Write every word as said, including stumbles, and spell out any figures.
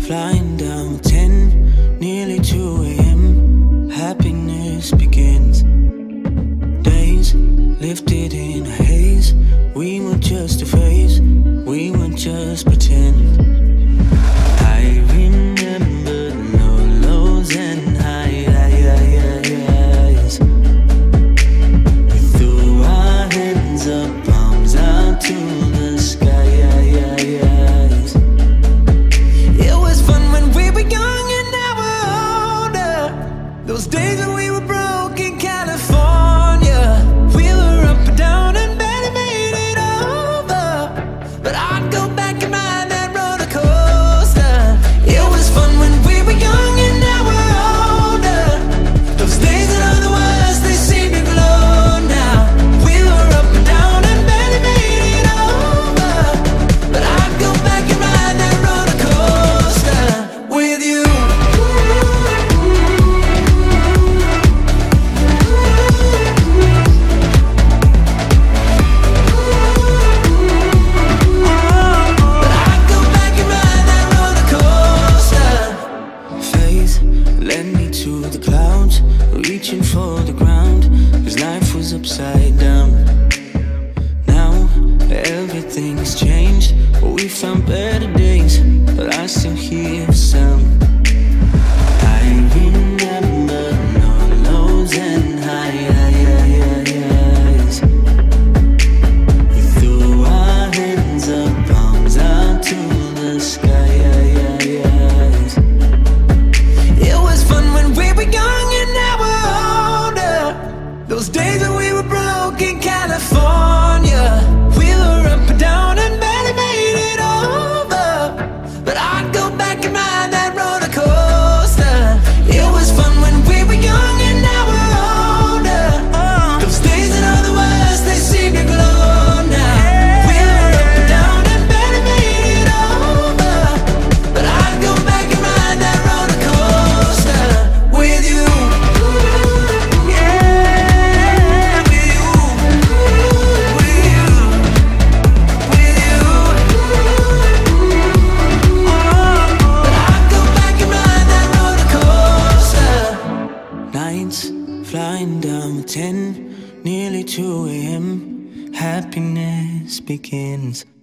flying down ten, nearly two A M Happiness begins. Days lifted in a haze. We were just a phase, we were just pretend. I remember no lows and high, high, high, highs. We threw our hands up, palms out to the sky. It was fun when we were young and now we're older. Those days when we were broke in California. We were up and down and barely made it over, but I'd go back and ride that roller coaster. It was fun when we were young and now we're older. Those days that are the worst, they seem to glow now. We were up and down and barely made it over, but I'd go back and ride that roller coaster with you. Led me to the clouds, reaching for the ground, cause life was upside down. Now everything's changed, we found better days, but I still hear the sound. I remember no lows and high, high, high, highs. We threw our hands up, palms out to the sky. Those days when we were broke in California. We were up and down and barely made it over, but I'd go back and ride that roller coaster. It was fun when we were young and now we're older. Those days that are the worst, they seem to glow now. We were up and down and barely made it over, but I'd go back and ride that roller coaster with you. Flying down ten, nearly two A M Happiness begins.